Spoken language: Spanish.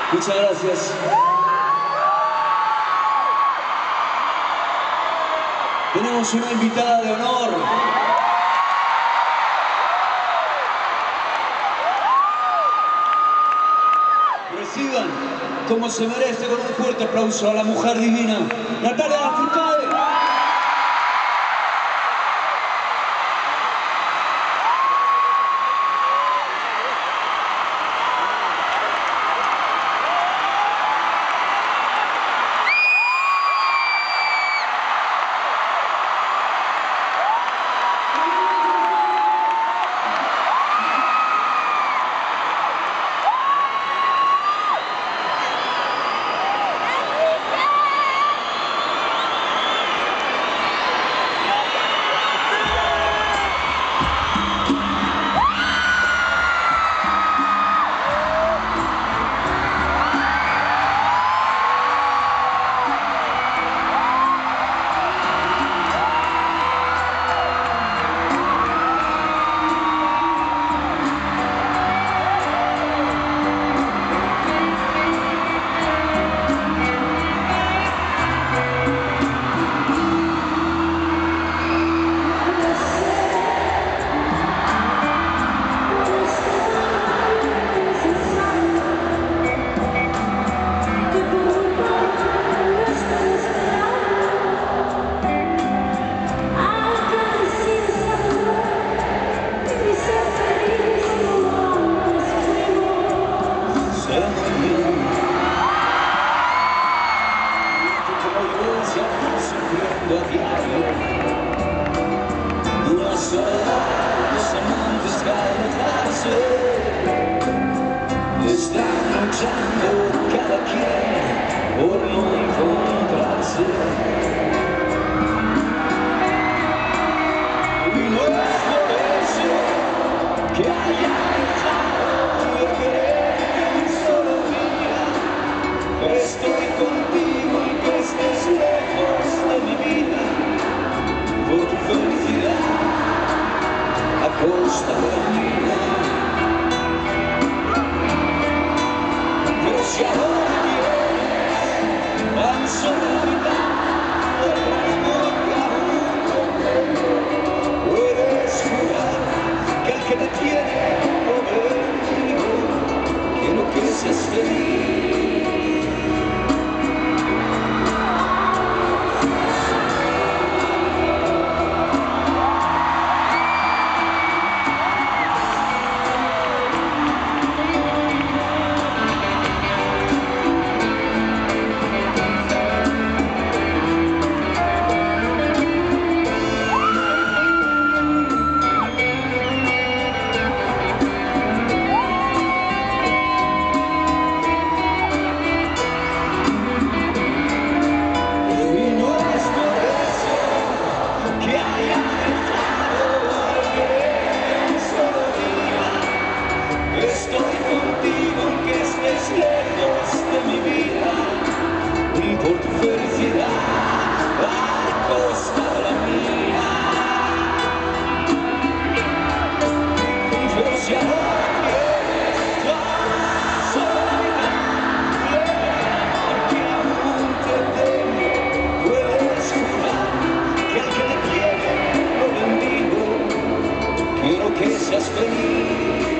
Muchas gracias. Tenemos una invitada de honor. Reciban, como se merece, con un fuerte aplauso a la mujer divina, Natalia Lafourcade. Están luchando cada quien por no encontrarse. Y no es por eso que haya dejado de querer un solo día. Estoy contigo y que estés lejos de mi vida, por tu felicidad a costa de la mía. Si ahora tienes tan solo la mitad del gran amor que aún contengo, puedes jurar que el que te tiene conmigo, quiero que seas feliz. Por tu felicidad a costa de la mía. Pero si ahora tienes tan solo la mitad del amor que aún te tengo, puedes jurar que el que te tiene lo bendigo, quiero que seas feliz.